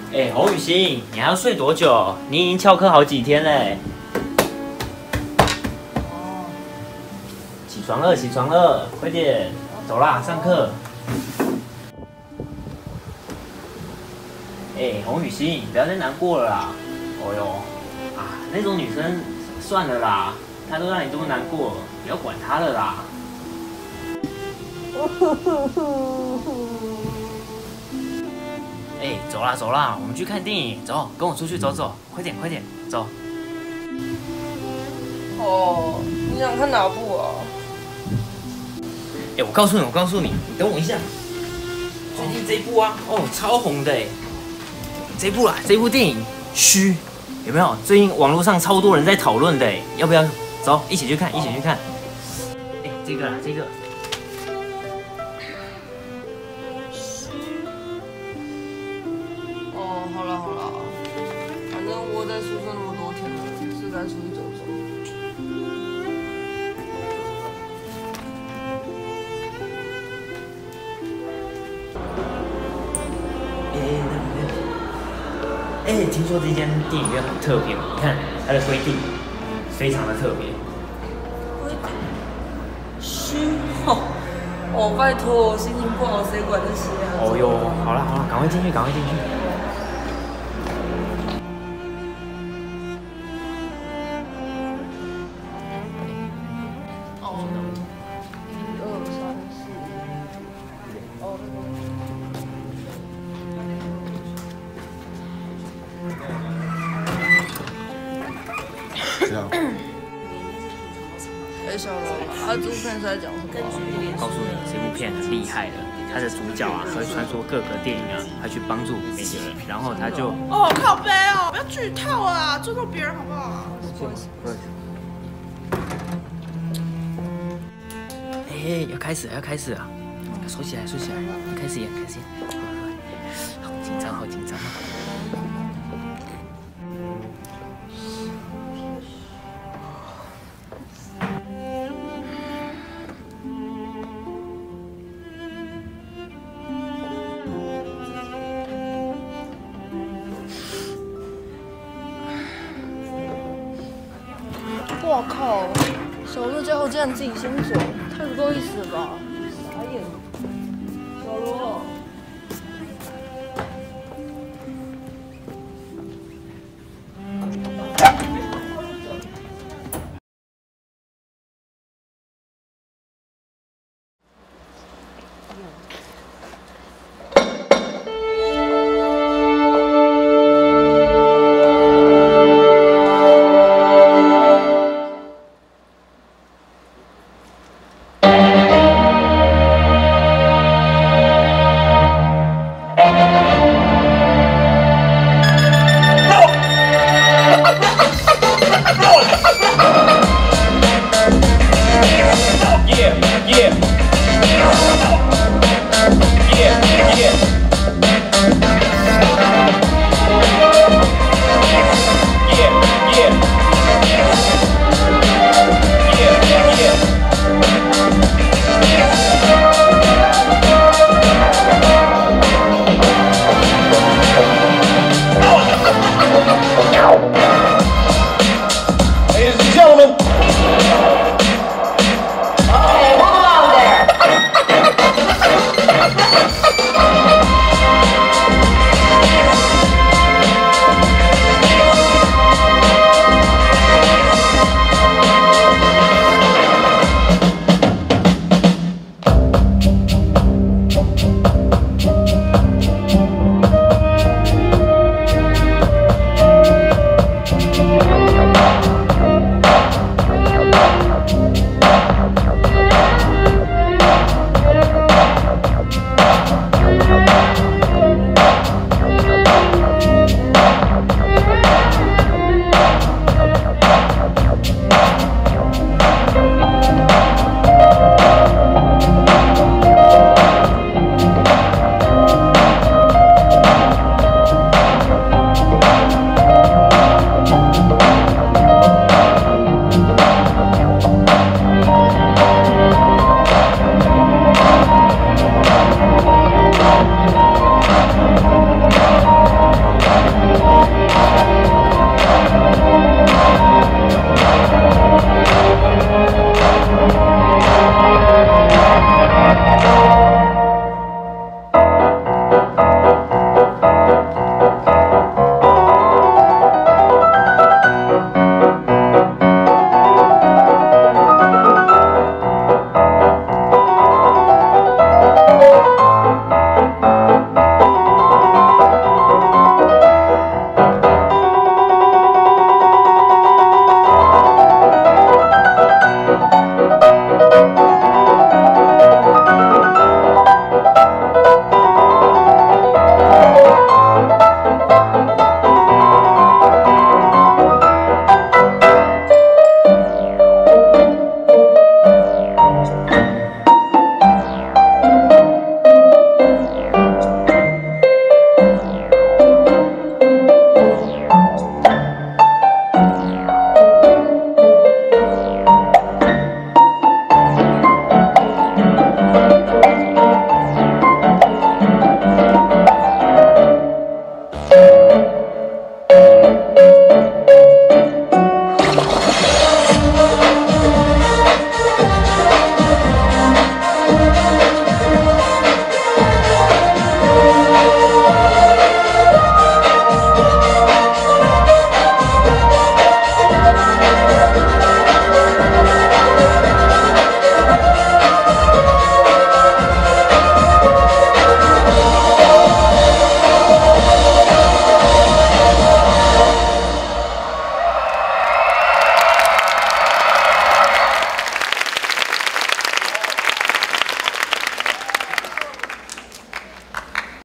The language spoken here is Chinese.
哎，侯雨欣，你还要睡多久？你已经翘课好几天嘞。起床了，起床了，快点，走啦，上课。哎，洪雨欣，不要再难过了啦。哦哟，啊，那种女生算了啦，她都让你这么难过，不要管她了啦。哎，走啦走啦，我们去看电影，走，跟我出去走走，快点快点，走。 哦，你想看哪部啊？ 哎，我告诉你，你等我一下。最近这一部啊，哦，超红的哎。这部电影《虚》有没有？最近网络上超多人在讨论的哎，要不要走一起去看？哎，这个啦，这个。 哦，好了，反正我在宿舍那么多天了，是该出去走走。 哎，听说这间电影院很特别，你看它的规定非常的特别。 虚哦，拜托，我心情不好，谁管这些啊？ 哦哟，好了，赶快进去。 哦，1、2、3、4，哦。 这样。 哎，小罗，这部片是在讲什么？ 告诉你，这部片很厉害的，它的主角啊会穿梭各个电影啊，他去帮助每个人，然后他就哦，靠背哦，不要剧透啊，尊重别人好不好？ 不好意思。哎，要开始了，收起来，开始演，好紧张啊！ 我靠，小这家伙竟然自己先走，太不够意思了吧？傻眼。小罗。